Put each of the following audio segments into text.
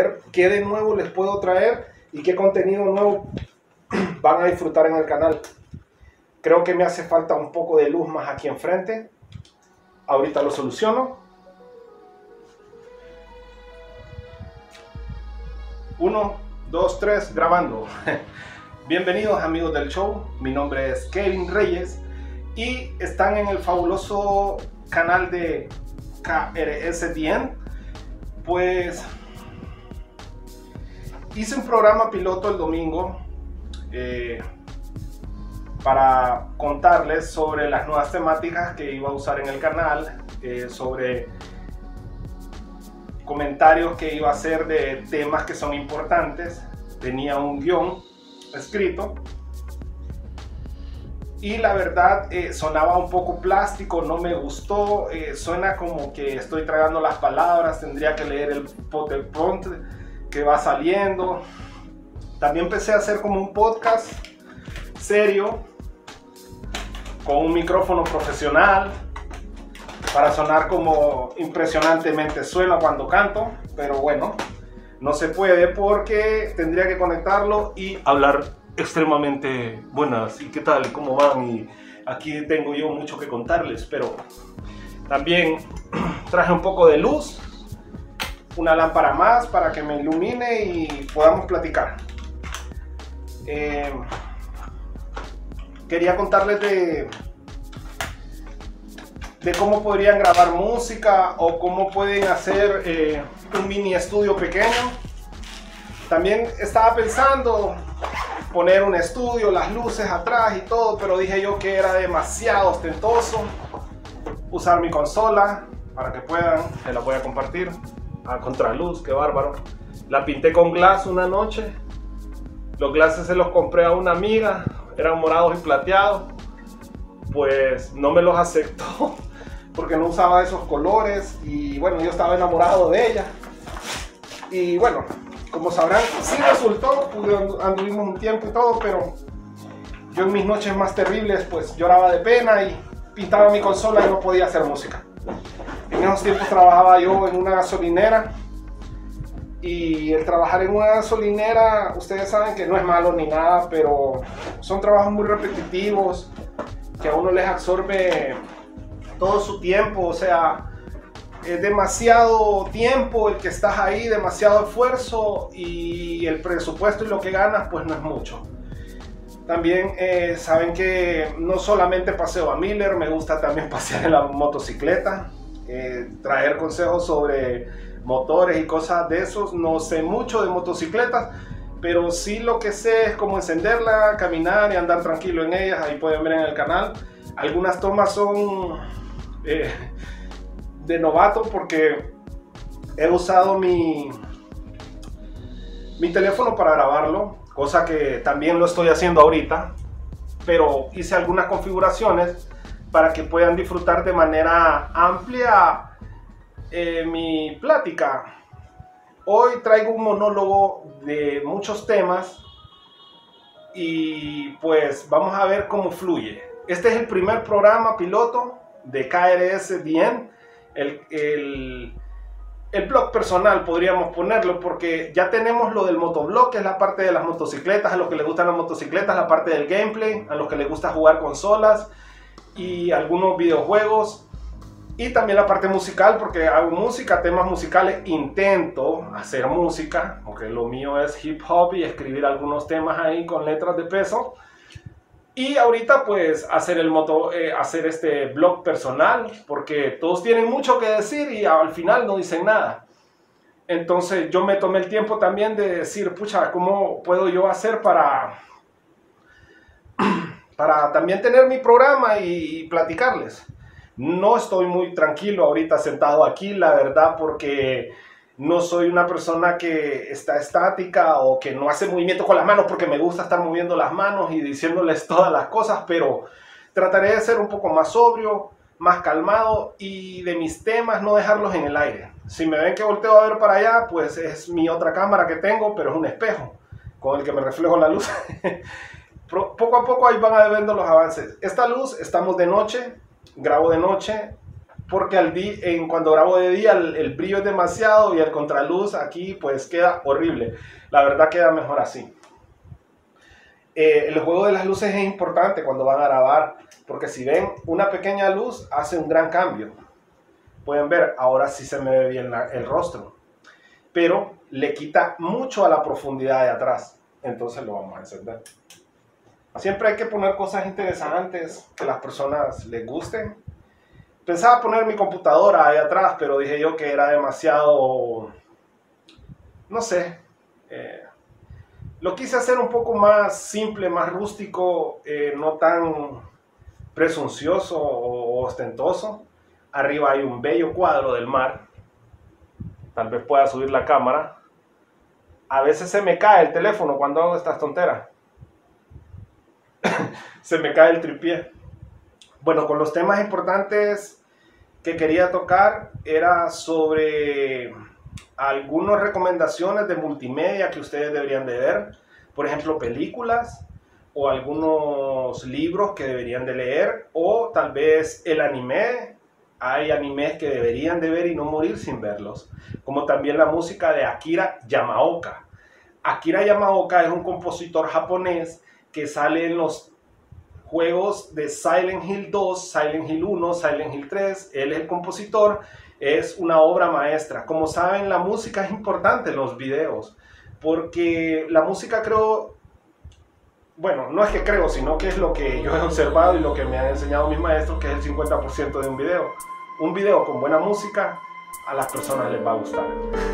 qué de nuevo les puedo traer y qué contenido nuevo van a disfrutar en el canal. Creo que me hace falta un poco de luz más aquí enfrente. Ahorita lo soluciono. 1, 2, 3, grabando. Bienvenidos amigos del show, mi nombre es Kevin Reyes y están en el fabuloso canal de KRS-DN. Pues hice un programa piloto el domingo para contarles sobre las nuevas temáticas que iba a usar en el canal, sobre comentarios que iba a hacer de temas que son importantes. Tenía un guión escrito y la verdad sonaba un poco plástico, no me gustó, suena como que estoy tragando las palabras, tendría que leer el prompt que va saliendo. También empecé a hacer como un podcast serio con un micrófono profesional para sonar como impresionantemente suena cuando canto, pero bueno, no se puede porque tendría que conectarlo y hablar extremadamente buenas y qué tal, cómo van, y aquí tengo yo mucho que contarles. Pero también traje un poco de luz, una lámpara más para que me ilumine y podamos platicar. Quería contarles de cómo podrían grabar música o cómo pueden hacer un mini estudio pequeño. También estaba pensando poner un estudio, las luces atrás y todo, pero dije yo que era demasiado ostentoso usar mi consola. Para que puedan, se la voy a compartir a contraluz, qué bárbaro. La pinté con glass una noche. Los glasses se los compré a una amiga, eran morados y plateados. Pues no me los aceptó porque no usaba esos colores y bueno, yo estaba enamorado de ella. Y bueno, como sabrán, sí resultó, anduvimos un tiempo y todo, pero yo en mis noches más terribles pues lloraba de pena y pintaba mi consola y no podía hacer música. En esos tiempos trabajaba yo en una gasolinera y el trabajar en una gasolinera, ustedes saben que no es malo ni nada, pero son trabajos muy repetitivos que a uno les absorbe todo su tiempo, o sea, es demasiado tiempo el que estás ahí, demasiado esfuerzo, y el presupuesto y lo que ganas pues no es mucho. También saben que no solamente paseo a Miller, me gusta también pasear en la motocicleta, traer consejos sobre motores y cosas de esos. No sé mucho de motocicletas, pero sí lo que sé es cómo encenderla, caminar y andar tranquilo en ellas. Ahí pueden ver en el canal. Algunas tomas son de novato porque he usado mi teléfono para grabarlo, cosa que también lo estoy haciendo ahorita, pero hice algunas configuraciones para que puedan disfrutar de manera amplia mi plática. Hoy traigo un monólogo de muchos temas y pues vamos a ver cómo fluye. Este es el primer programa piloto de KRS-DN, el blog personal podríamos ponerlo, porque ya tenemos lo del motoblog, que es la parte de las motocicletas, a los que les gustan las motocicletas, la parte del gameplay, a los que les gusta jugar consolas y algunos videojuegos, y también la parte musical, porque hago música, temas musicales, intento hacer música, porque lo mío es hip hop y escribir algunos temas ahí con letras de peso. Y ahorita pues hacer este blog personal, porque todos tienen mucho que decir y al final no dicen nada. Entonces yo me tomé el tiempo también de decir, pucha, ¿cómo puedo yo hacer para también tener mi programa y platicarles? No estoy muy tranquilo ahorita sentado aquí, la verdad, porque no soy una persona que está estática o que no hace movimiento con las manos, porque me gusta estar moviendo las manos y diciéndoles todas las cosas, pero trataré de ser un poco más sobrio, más calmado y de mis temas no dejarlos en el aire. Si me ven que volteo a ver para allá, pues es mi otra cámara que tengo, pero es un espejo con el que me reflejo la luz. Poco a poco ahí van a ver viendo los avances. Esta luz, estamos de noche, grabo de noche, porque cuando grabo de día el brillo es demasiado y el contraluz aquí pues queda horrible. La verdad queda mejor así. El juego de las luces es importante cuando van a grabar, porque si ven una pequeña luz hace un gran cambio. Pueden ver, ahora sí se me ve bien el rostro, pero le quita mucho a la profundidad de atrás. Entonces lo vamos a encender. Siempre hay que poner cosas interesantes que a las personas les gusten. Pensaba poner mi computadora ahí atrás, pero dije yo que era demasiado, no sé, lo quise hacer un poco más simple, más rústico, no tan presuncioso o ostentoso. Arriba hay un bello cuadro del mar. Tal vez pueda subir la cámara. A veces se me cae el teléfono cuando hago estas tonteras. Se me cae el tripié. Bueno, con los temas importantes que quería tocar era sobre algunas recomendaciones de multimedia que ustedes deberían de ver. Por ejemplo, películas o algunos libros que deberían de leer, o tal vez el anime. Hay animes que deberían de ver y no morir sin verlos, como también la música de Akira Yamaoka. Akira Yamaoka es un compositor japonés que sale en los juegos de Silent Hill 2, Silent Hill 1, Silent Hill 3. Él es el compositor, es una obra maestra. Como saben, la música es importante en los videos, porque la música no es que creo, sino que es lo que yo he observado y lo que me han enseñado mis maestros, que es el 50% de un video. Un video con buena música a las personas les va a gustar.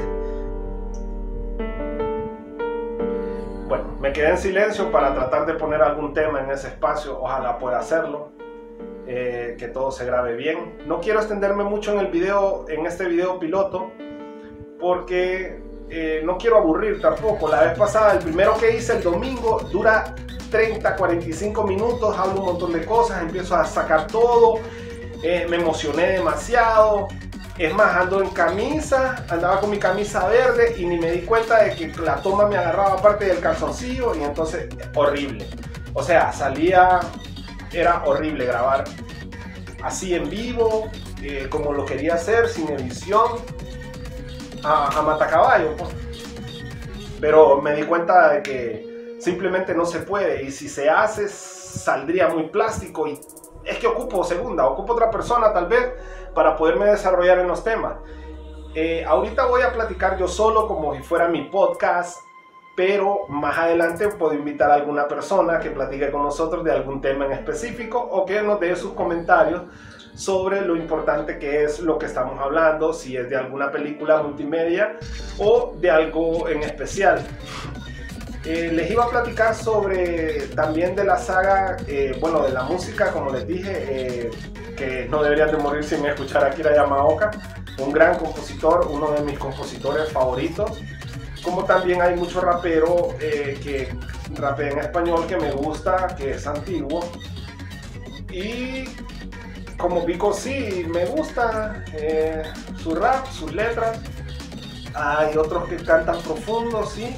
Bueno, me quedé en silencio para tratar de poner algún tema en ese espacio. Ojalá pueda hacerlo, que todo se grabe bien. No quiero extenderme mucho en el video, en este video piloto, porque no quiero aburrir tampoco. La vez pasada, el primero que hice el domingo, dura 30-45 minutos, hablo un montón de cosas, empiezo a sacar todo, me emocioné demasiado. Es más, ando en camisa, andaba con mi camisa verde y ni me di cuenta de que la toma me agarraba parte del calzoncillo, y entonces horrible. O sea, era horrible grabar así en vivo, como lo quería hacer, sin edición, a matacaballo, pues. Pero me di cuenta de que simplemente no se puede, y si se hace saldría muy plástico, y es que ocupo otra persona tal vez para poderme desarrollar en los temas. Ahorita voy a platicar yo solo como si fuera mi podcast, pero más adelante puedo invitar a alguna persona que platique con nosotros de algún tema en específico, o que nos dé sus comentarios sobre lo importante que es lo que estamos hablando, si es de alguna película multimedia o de algo en especial. Les iba a platicar también de la saga, de la música, como les dije, que no deberían de morir sin escuchar a Akira Yamaoka, un gran compositor, uno de mis compositores favoritos. Como también hay mucho rapero que rapea en español que me gusta, que es antiguo. Y como Vico sí, me gusta su rap, sus letras. Hay otros que cantan profundo, sí.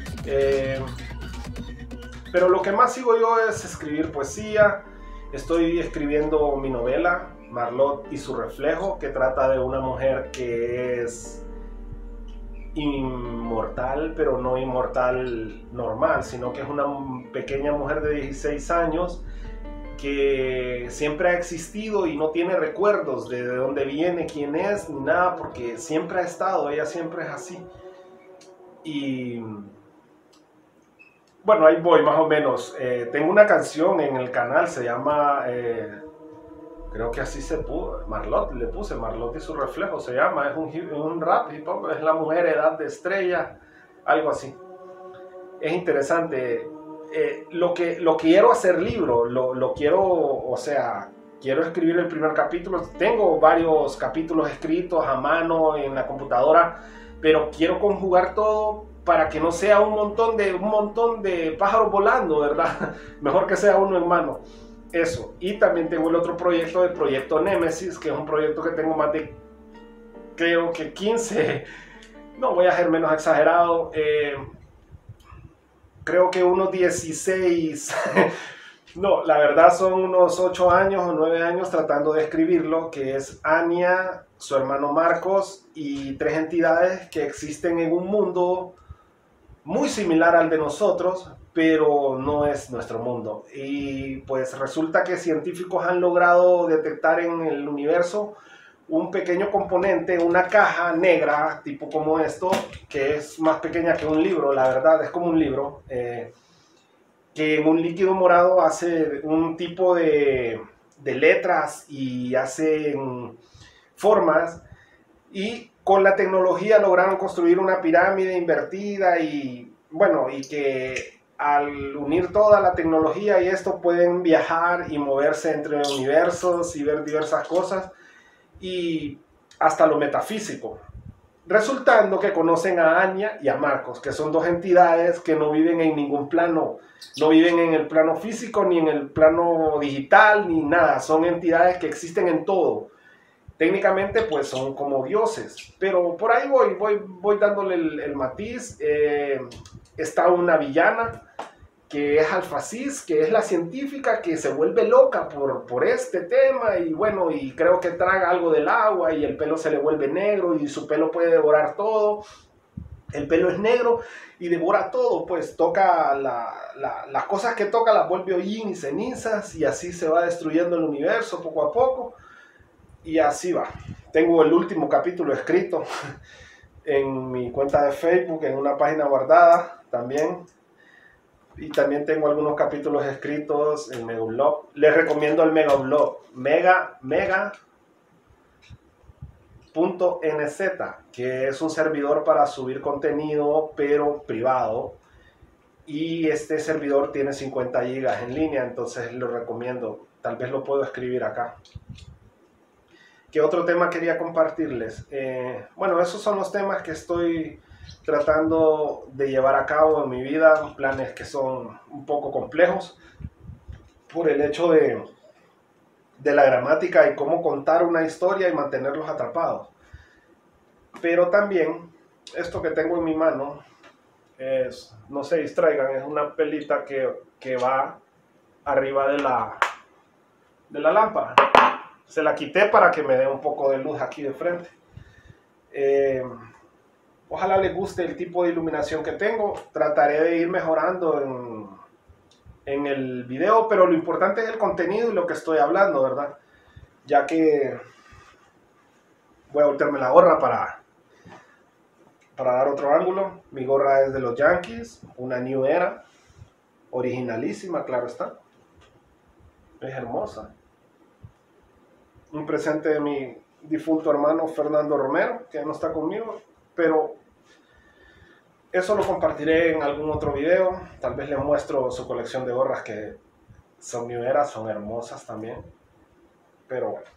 Pero lo que más sigo yo es escribir poesía. Estoy escribiendo mi novela, Marlot y su reflejo, que trata de una mujer que es inmortal, pero no inmortal normal, sino que es una pequeña mujer de 16 años que siempre ha existido y no tiene recuerdos de dónde viene, quién es, ni nada, porque siempre ha estado, ella siempre es así. Y bueno, ahí voy más o menos. Tengo una canción en el canal, se llama, creo que así se puso, Marlot, le puse Marlot y su reflejo, se llama, es un rap hip hop, es la mujer edad de estrella, algo así. Es interesante. Lo quiero hacer libro, lo quiero, o sea, quiero escribir el primer capítulo. Tengo varios capítulos escritos a mano en la computadora, pero quiero conjugar todo para que no sea un montón de pájaros volando, ¿verdad? Mejor que sea uno en mano. Eso. Y también tengo el otro proyecto, el proyecto Némesis, que es un proyecto que tengo más de, creo que 15, no voy a ser menos exagerado, creo que unos 16 No, la verdad son unos 8 años o 9 años tratando de escribirlo, que es Anya, su hermano Marcos y tres entidades que existen en un mundo muy similar al de nosotros, pero no es nuestro mundo. Y pues resulta que científicos han logrado detectar en el universo un pequeño componente, una caja negra, tipo como esto, que es más pequeña que un libro, la verdad, es como un libro, que en un líquido morado hace un tipo de letras y hace formas, y con la tecnología lograron construir una pirámide invertida y bueno, y que al unir toda la tecnología y esto pueden viajar y moverse entre universos y ver diversas cosas y hasta lo metafísico. Resultando que conocen a Anya y a Marcos, que son dos entidades que no viven en ningún plano, no viven en el plano físico, ni en el plano digital, ni nada. Son entidades que existen en todo. Técnicamente, pues son como dioses, pero por ahí voy dándole el matiz. Está una villana que es Alfacis, que es la científica que se vuelve loca por este tema y bueno, y creo que traga algo del agua y el pelo se le vuelve negro y su pelo puede devorar todo. El pelo es negro y devora todo, pues toca las cosas que toca las vuelve hollín y cenizas y así se va destruyendo el universo poco a poco y así va. Tengo el último capítulo escrito en mi cuenta de Facebook, en una página guardada también. Y también tengo algunos capítulos escritos en Megablog. Les recomiendo el Megablog, mega.nz, que es un servidor para subir contenido, pero privado. Y este servidor tiene 50 gigas en línea, entonces lo recomiendo. Tal vez lo puedo escribir acá. ¿Qué otro tema quería compartirles? Bueno, esos son los temas que estoy tratando de llevar a cabo en mi vida, planes que son un poco complejos por el hecho de la gramática y cómo contar una historia y mantenerlos atrapados. Pero también esto que tengo en mi mano es, no se distraigan, es una pelita que va arriba de la lámpara. Se la quité para que me dé un poco de luz aquí de frente. Ojalá les guste el tipo de iluminación que tengo. Trataré de ir mejorando en el video, pero lo importante es el contenido y lo que estoy hablando, ¿verdad? Ya que voy a voltearme la gorra para dar otro ángulo. Mi gorra es de los Yankees, una New Era, originalísima, claro está. Es hermosa. Un presente de mi difunto hermano Fernando Romero, que no está conmigo, pero eso lo compartiré en algún otro video. Tal vez les muestro su colección de gorras que son New Era, son hermosas también. Pero bueno.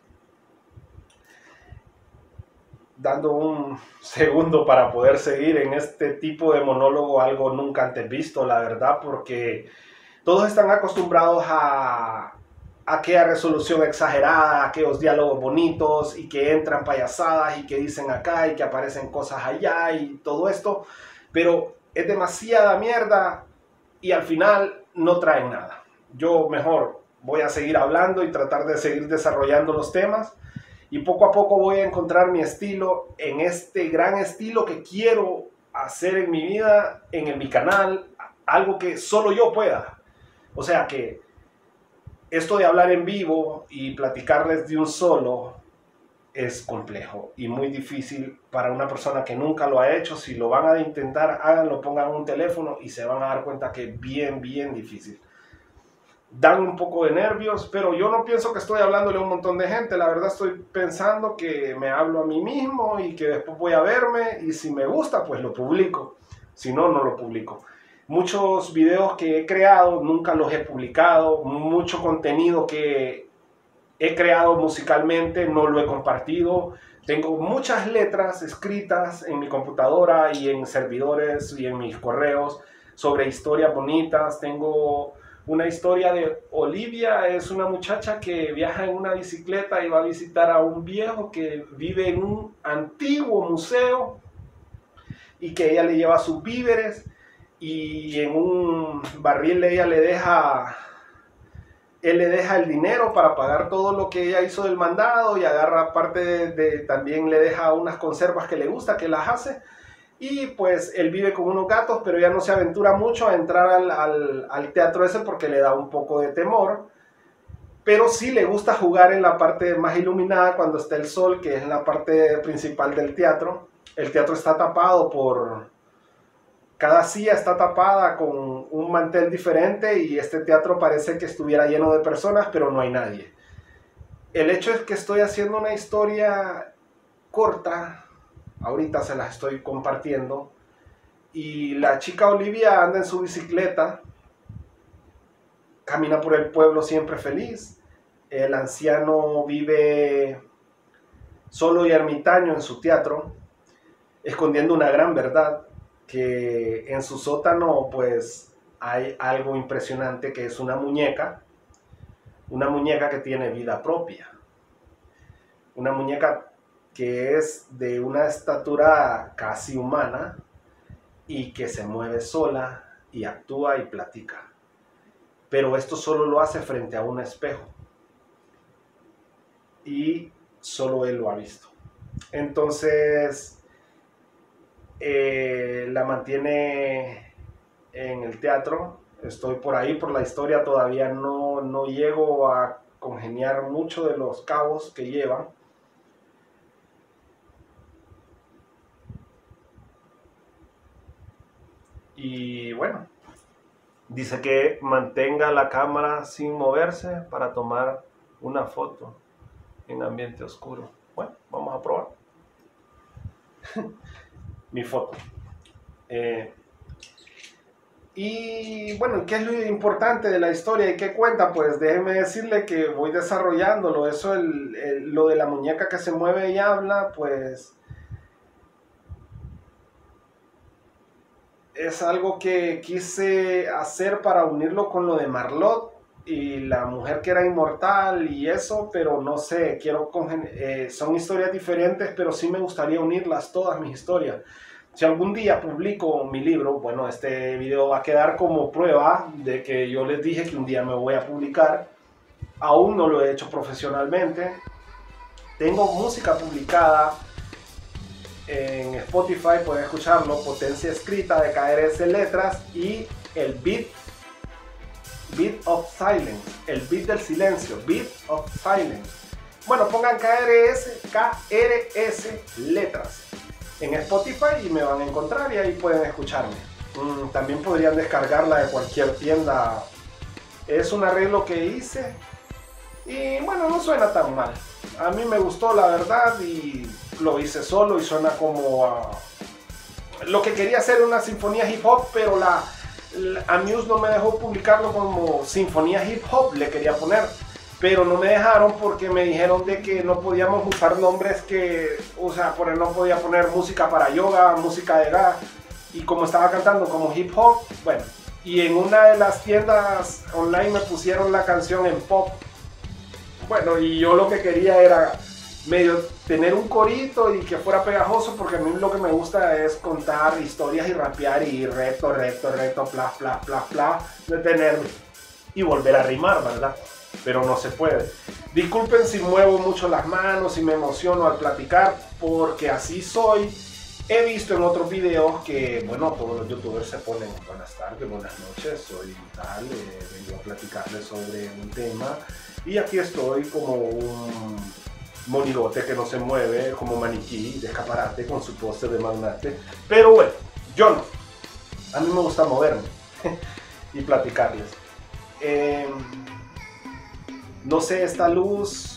Dando un segundo para poder seguir en este tipo de monólogo, algo nunca antes visto, la verdad, porque todos están acostumbrados a aquella resolución exagerada, a aquellos diálogos bonitos y que entran payasadas y que dicen acá y que aparecen cosas allá y todo esto, pero es demasiada mierda y al final no traen nada. Yo mejor voy a seguir hablando y tratar de seguir desarrollando los temas y poco a poco voy a encontrar mi estilo en este gran estilo que quiero hacer en mi vida, en mi canal, algo que solo yo pueda. O sea que esto de hablar en vivo y platicarles de un solo es complejo y muy difícil para una persona que nunca lo ha hecho. Si lo van a intentar, háganlo, pongan un teléfono y se van a dar cuenta que es bien difícil. Dan un poco de nervios, pero yo no pienso que estoy hablándole a un montón de gente. La verdad estoy pensando que me hablo a mí mismo y que después voy a verme y si me gusta, pues lo publico. Si no, no lo publico. Muchos videos que he creado nunca los he publicado. Mucho contenido que he creado musicalmente no lo he compartido. Tengo muchas letras escritas en mi computadora y en servidores y en mis correos sobre historias bonitas. Tengo una historia de Olivia, es una muchacha que viaja en una bicicleta y va a visitar a un viejo que vive en un antiguo museo y que ella le lleva sus víveres y en un barril ella le deja él le deja el dinero para pagar todo lo que ella hizo del mandado y agarra parte también le deja unas conservas que le gusta, que las hace. Y pues él vive con unos gatos, pero ya no se aventura mucho a entrar al teatro ese porque le da un poco de temor. Pero sí le gusta jugar en la parte más iluminada cuando está el sol, que es la parte principal del teatro. El teatro está tapado cada silla está tapada con un mantel diferente y este teatro parece que estuviera lleno de personas, pero no hay nadie. El hecho es que estoy haciendo una historia corta, ahorita se las estoy compartiendo, y la chica Olivia anda en su bicicleta, camina por el pueblo siempre feliz. El anciano vive solo y ermitaño en su teatro, escondiendo una gran verdad, que en su sótano pues hay algo impresionante, que es una muñeca que tiene vida propia, una muñeca que es de una estatura casi humana y que se mueve sola y actúa y platica, pero esto solo lo hace frente a un espejo y solo él lo ha visto. Entonces la mantiene en el teatro. Estoy por ahí, por la historia, todavía no llego a congeniar mucho de los cabos que llevan. Y bueno, dice que mantenga la cámara sin moverse para tomar una foto en ambiente oscuro. Bueno, vamos a probar. Mi foto. Y bueno, ¿qué es lo importante de la historia y qué cuenta? Pues déjeme decirle que voy desarrollándolo. Eso, lo de la muñeca que se mueve y habla, pues es algo que quise hacer para unirlo con lo de Marlot y la mujer que era inmortal y eso, pero no sé, son historias diferentes, pero sí me gustaría unirlas todas mis historias. Si algún día publico mi libro, bueno, este video va a quedar como prueba de que yo les dije que un día me voy a publicar. Aún no lo he hecho profesionalmente. Tengo música publicada en Spotify, pueden escucharlo, Potencia Escrita de KRS Letras, y el Beat of Silence, el beat del silencio, Beat of Silence. Bueno, pongan KRS Letras en Spotify y me van a encontrar y ahí pueden escucharme. También podrían descargarla de cualquier tienda. Es un arreglo que hice y bueno, no suena tan mal. A mí me gustó, la verdad, y lo hice solo y suena como lo que quería hacer, una sinfonía hip hop, pero Amuse no me dejó publicarlo como sinfonía hip hop, le quería poner, pero no me dejaron porque me dijeron de que no podíamos usar nombres que, o sea, no podía poner música para yoga, música de gas, y como estaba cantando como hip hop, bueno, y en una de las tiendas online me pusieron la canción en pop. Bueno, y yo lo que quería era medio tener un corito y que fuera pegajoso, porque a mí lo que me gusta es contar historias y rapear y recto, pla, detenerme y volver a rimar, ¿verdad? Pero no se puede. Disculpen si muevo mucho las manos y me emociono al platicar, porque así soy. He visto en otros videos que, bueno, todos los youtubers se ponen buenas tardes, buenas noches, soy tal, vengo a platicarles sobre un tema. Y aquí estoy como un monigote que no se mueve, como maniquí de escaparate con su póster de magnate. Pero bueno, yo no. A mí me gusta moverme y platicarles. No sé, esta luz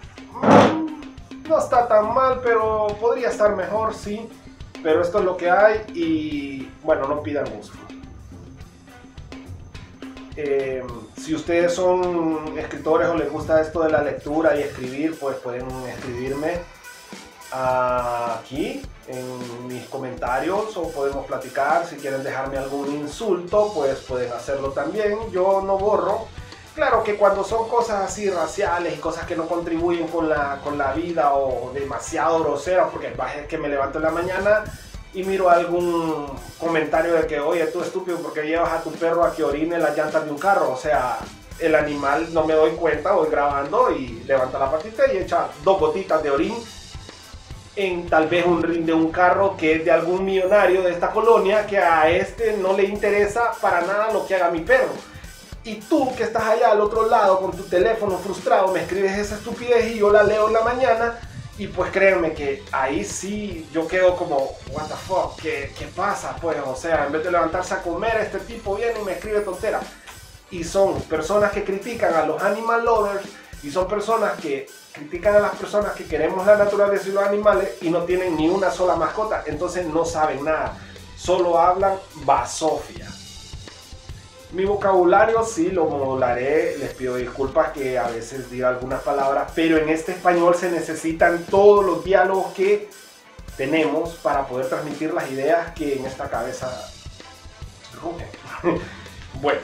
no está tan mal, pero podría estar mejor, sí. Pero esto es lo que hay y bueno, no pidan gusto. Si ustedes son escritores o les gusta esto de la lectura y escribir, pues pueden escribirme aquí en mis comentarios o podemos platicar. Si quieren dejarme algún insulto, pues pueden hacerlo también. Yo no borro. Claro que cuando son cosas así raciales y cosas que no contribuyen con la vida o demasiado groseras, porque es que me levanto en la mañana y miro algún comentario de que, oye, tú estúpido, porque llevas a tu perro a que orine las llantas de un carro. O sea, el animal no me doy cuenta, voy grabando y levanta la patita y echa 2 gotitas de orín en tal vez un rin de un carro que es de algún millonario de esta colonia, que a este no le interesa para nada lo que haga mi perro. Y tú que estás allá al otro lado con tu teléfono frustrado me escribes esa estupidez y yo la leo en la mañana, y pues créanme que ahí sí yo quedo como what the fuck, ¿qué pasa? Pues o sea, en vez de levantarse a comer, este tipo viene y me escribe tontera. Y son personas que critican a los animal lovers, y son personas que critican a las personas que queremos la naturaleza y los animales y no tienen ni una sola mascota, entonces no saben nada, solo hablan basofia. Mi vocabulario sí lo modularé, les pido disculpas que a veces diga algunas palabras, pero en este español se necesitan todos los diálogos que tenemos para poder transmitir las ideas que en esta cabeza rugen. Bueno,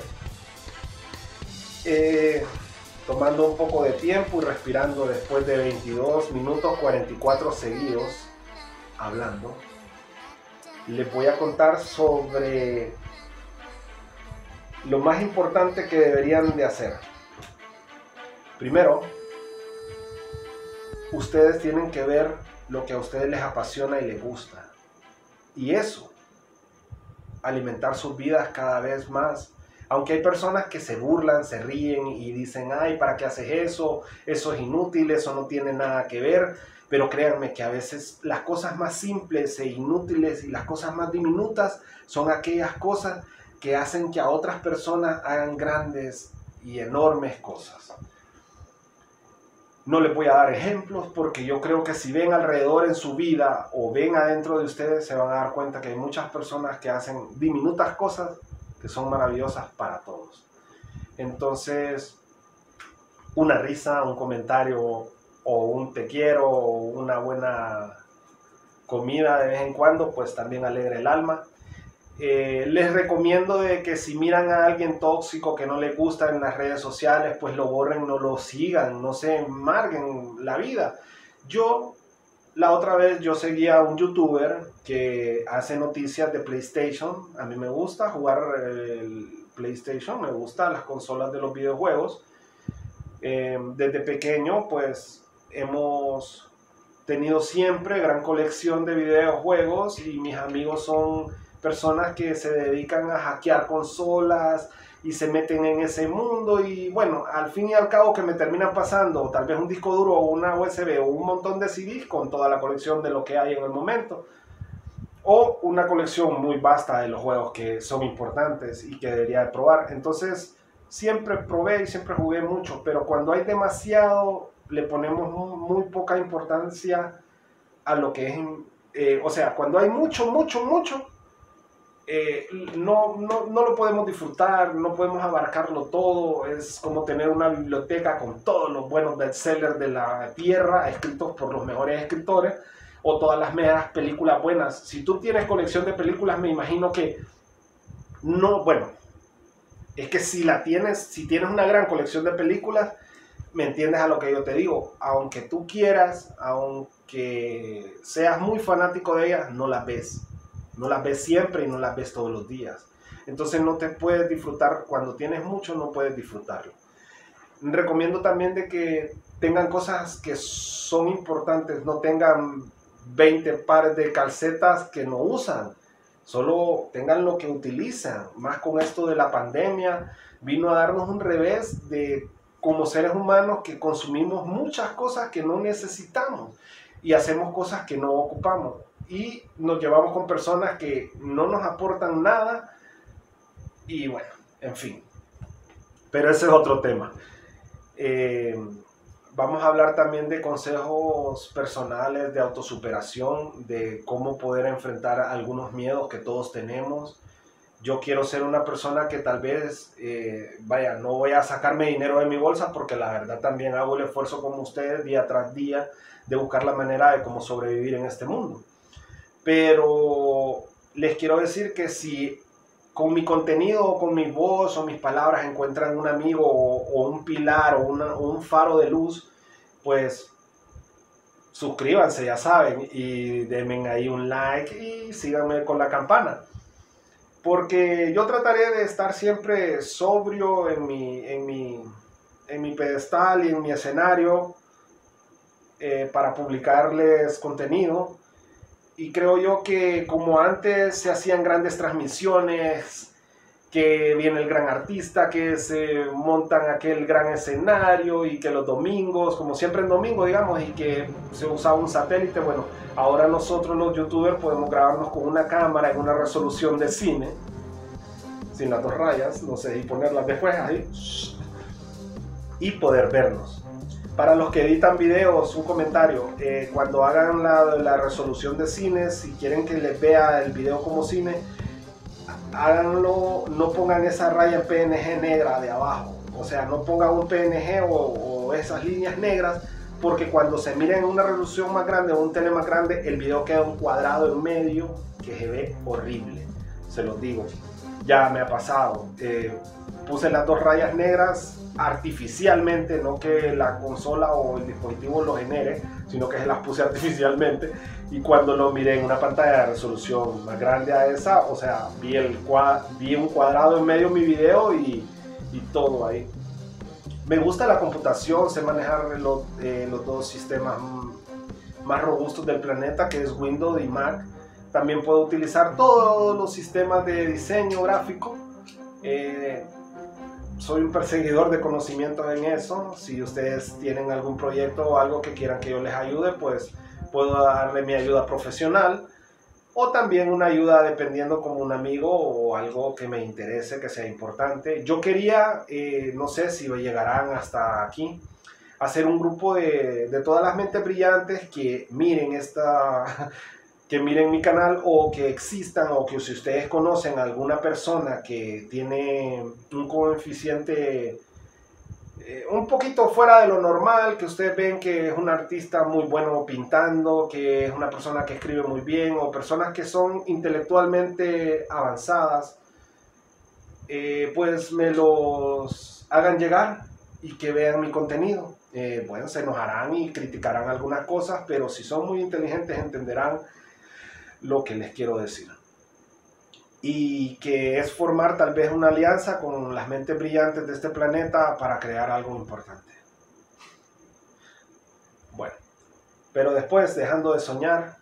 tomando un poco de tiempo y respirando después de 22 minutos 44 seguidos hablando, les voy a contar sobre lo más importante que deberían de hacer. Primero, ustedes tienen que ver lo que a ustedes les apasiona y les gusta, y eso, alimentar sus vidas cada vez más. Aunque hay personas que se burlan, se ríen y dicen, ay, ¿para qué haces eso? Eso es inútil, eso no tiene nada que ver. Pero créanme que a veces las cosas más simples e inútiles y las cosas más diminutas son aquellas cosas que hacen que a otras personas hagan grandes y enormes cosas. No les voy a dar ejemplos porque yo creo que si ven alrededor en su vida o ven adentro de ustedes, se van a dar cuenta que hay muchas personas que hacen diminutas cosas que son maravillosas para todos. Entonces, una risa, un comentario o un te quiero o una buena comida de vez en cuando, pues también alegra el alma. Les recomiendo de que si miran a alguien tóxico que no les gusta en las redes sociales, pues lo borren, no lo sigan, no se embarguen la vida. La otra vez yo seguía a un youtuber que hace noticias de PlayStation. A mí me gusta jugar el PlayStation, me gustan las consolas de los videojuegos. Desde pequeño pues hemos tenido siempre gran colección de videojuegos y mis amigos son personas que se dedican a hackear consolas y se meten en ese mundo, y bueno, al fin y al cabo que me terminan pasando tal vez un disco duro o una USB o un montón de CDs con toda la colección de lo que hay en el momento, o una colección muy vasta de los juegos que son importantes y que debería de probar. Entonces siempre probé y siempre jugué mucho, pero cuando hay demasiado le ponemos muy poca importancia a lo que es, o sea, cuando hay mucho, no lo podemos disfrutar, no podemos abarcarlo todo. Es como tener una biblioteca con todos los buenos bestsellers de la tierra escritos por los mejores escritores, o todas las mejores películas buenas. Si tú tienes colección de películas, me imagino que no, bueno, es que si tienes una gran colección de películas, me entiendes a lo que yo te digo. Aunque tú quieras, aunque seas muy fanático de ellas, no las ves. No las ves siempre y no las ves todos los días. Entonces no te puedes disfrutar. Cuando tienes mucho no puedes disfrutarlo. Recomiendo también de que tengan cosas que son importantes. No tengan 20 pares de calcetas que no usan. Solo tengan lo que utilizan. Más con esto de la pandemia, vino a darnos un revés de como seres humanos, que consumimos muchas cosas que no necesitamos y hacemos cosas que no ocupamos. Y nos llevamos con personas que no nos aportan nada. Y bueno, en fin. Pero ese es otro tema. Vamos a hablar también de consejos personales, de autosuperación, de cómo poder enfrentar algunos miedos que todos tenemos. Yo quiero ser una persona que tal vez, no voy a sacarme dinero de mi bolsa, porque la verdad también hago el esfuerzo como ustedes día tras día de buscar la manera de cómo sobrevivir en este mundo. Pero les quiero decir que si con mi contenido o con mi voz o mis palabras encuentran un amigo o un pilar o un faro de luz, pues suscríbanse, ya saben, y denme ahí un like y síganme con la campana. porque yo trataré de estar siempre sobrio en mi pedestal y en mi escenario para publicarles contenido. Y creo yo que como antes se hacían grandes transmisiones, que viene el gran artista, que se montan aquel gran escenario y que los domingos, como siempre en domingo, digamos, y que se usaba un satélite, bueno, ahora nosotros los youtubers podemos grabarnos con una cámara en una resolución de cine, sin las dos rayas, no sé, y ponerlas después ahí, y poder vernos. Para los que editan videos, un comentario, cuando hagan la resolución de cine, si quieren que les vea el video como cine, háganlo, no pongan esa raya PNG negra de abajo, o sea, no pongan un PNG o esas líneas negras, porque cuando se mira en una resolución más grande o un tele más grande, el video queda un cuadrado en medio que se ve horrible, se los digo, ya me ha pasado. Puse las dos rayas negras artificialmente, no que la consola o el dispositivo lo genere, sino que se las puse artificialmente, y cuando lo miré en una pantalla de resolución más grande a esa, o sea, vi un cuadrado en medio de mi video y todo ahí. Me gusta la computación, sé manejar los dos sistemas más robustos del planeta, que es Windows y Mac. También puedo utilizar todos los sistemas de diseño gráfico. Soy un perseguidor de conocimientos en eso. Si ustedes tienen algún proyecto o algo que quieran que yo les ayude, pues puedo darle mi ayuda profesional, o también una ayuda dependiendo como un amigo o algo que me interese, que sea importante. Yo quería, no sé si llegarán hasta aquí, hacer un grupo de todas las mentes brillantes que miren que miren mi canal, o que existan, o que si ustedes conocen a alguna persona que tiene un coeficiente un poquito fuera de lo normal, que ustedes ven que es un artista muy bueno pintando, que es una persona que escribe muy bien, o personas que son intelectualmente avanzadas, pues me los hagan llegar y que vean mi contenido. Bueno, se enojarán y criticarán algunas cosas, pero si son muy inteligentes entenderán lo que les quiero decir. Y que es formar tal vez una alianza con las mentes brillantes de este planeta para crear algo importante. Bueno, pero después, dejando de soñar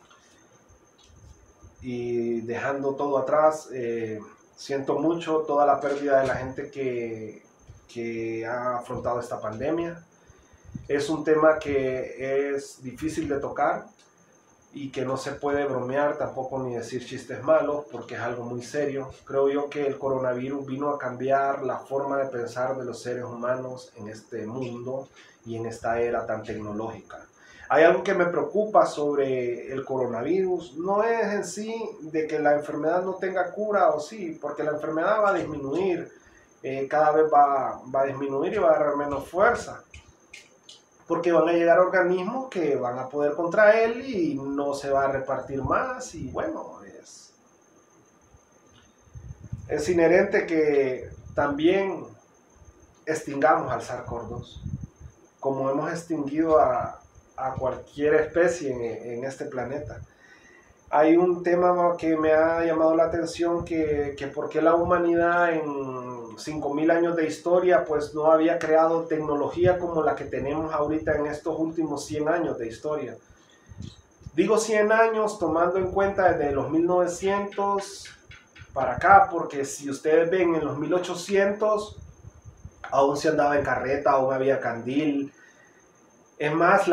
y dejando todo atrás, siento mucho toda la pérdida de la gente que ha afrontado esta pandemia. Es un tema que es difícil de tocar y que no se puede bromear tampoco ni decir chistes malos, porque es algo muy serio. Creo yo que el coronavirus vino a cambiar la forma de pensar de los seres humanos en este mundo y en esta era tan tecnológica. Hay algo que me preocupa sobre el coronavirus, no es en sí de que la enfermedad no tenga cura, o sí, porque la enfermedad va a disminuir, cada vez va a disminuir y va a agarrar menos fuerza, porque van a llegar organismos que van a poder contra él y no se va a repartir más, y bueno, es inherente que también extingamos al SARS-CoV-2, como hemos extinguido a cualquier especie en este planeta. Hay un tema que me ha llamado la atención, que por qué la humanidad en 5000 años de historia pues no había creado tecnología como la que tenemos ahorita en estos últimos 100 años de historia. Digo 100 años tomando en cuenta desde los 1900 para acá, porque si ustedes ven en los 1800 aún se andaba en carreta, aún había candil. Es más,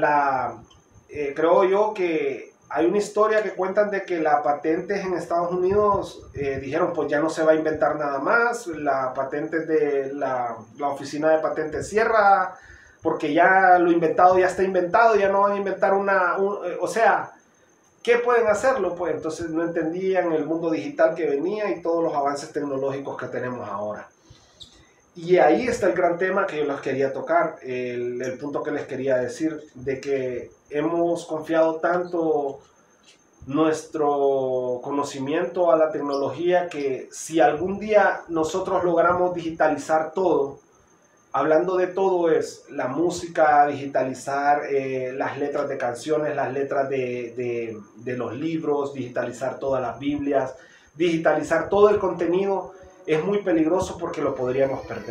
creo yo que hay una historia que cuentan de que las patentes en Estados Unidos dijeron pues ya no se va a inventar nada más, la patente de la oficina de patentes cierra porque ya lo inventado ya está inventado, ya no van a inventar o sea, ¿qué pueden hacerlo? Pues entonces no entendían el mundo digital que venía y todos los avances tecnológicos que tenemos ahora. Y ahí está el gran tema que yo les quería tocar, el punto que les quería decir, de que hemos confiado tanto nuestro conocimiento a la tecnología que si algún día nosotros logramos digitalizar todo, hablando de todo es la música, digitalizar las letras de canciones, las letras de los libros, digitalizar todas las Biblias, digitalizar todo el contenido es muy peligroso porque lo podríamos perder.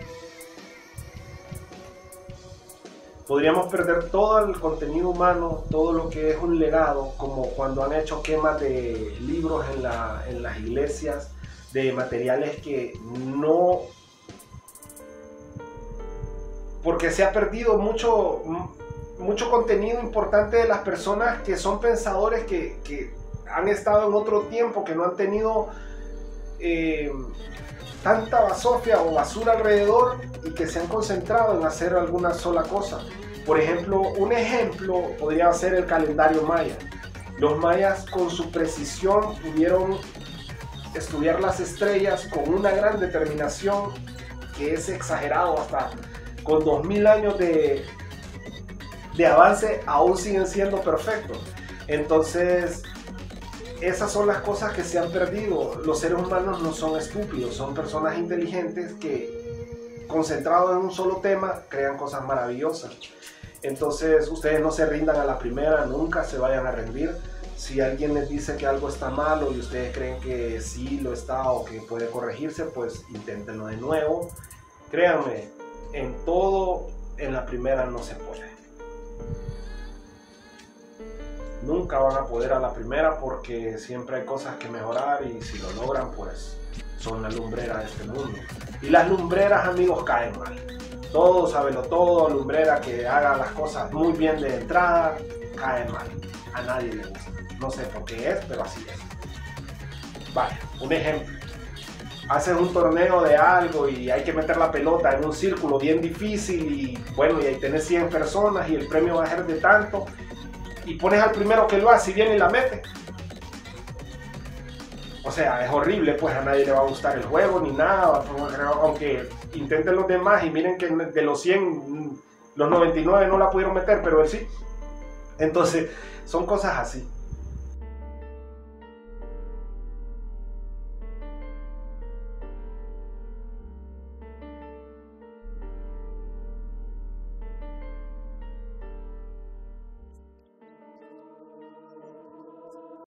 Podríamos perder todo el contenido humano, todo lo que es un legado, como cuando han hecho quemas de libros en las iglesias, de materiales que no... Porque se ha perdido mucho contenido importante de las personas que son pensadores que han estado en otro tiempo, que no han tenido tanta basofia o basura alrededor y que se han concentrado en hacer alguna sola cosa. Por ejemplo, un ejemplo podría ser el calendario maya. Los mayas con su precisión pudieron estudiar las estrellas con una gran determinación que es exagerado, hasta con 2000 años de avance aún siguen siendo perfectos. Entonces esas son las cosas que se han perdido. Los seres humanos no son estúpidos, son personas inteligentes que, concentrados en un solo tema, crean cosas maravillosas. Entonces ustedes no se rindan a la primera, nunca se vayan a rendir. Si alguien les dice que algo está malo y ustedes creen que sí lo está o que puede corregirse, pues inténtenlo de nuevo. Créanme, en todo, en la primera no se puede. Nunca van a poder a la primera porque siempre hay cosas que mejorar y si lo logran, pues son la lumbrera de este mundo. Y las lumbreras, amigos, caen mal. Todo, sábelo todo, lumbrera que haga las cosas muy bien de entrada, cae mal. A nadie le gusta. No sé por qué es, pero así es. Vale, un ejemplo. Haces un torneo de algo y hay que meter la pelota en un círculo bien difícil y bueno, y ahí tenés 100 personas y el premio va a ser de tanto. Y pones al primero que lo hace y viene y la mete. O sea, es horrible, pues a nadie le va a gustar el juego ni nada, aunque intenten los demás y miren que de los 100, los 99 no la pudieron meter, pero él sí. Entonces, son cosas así.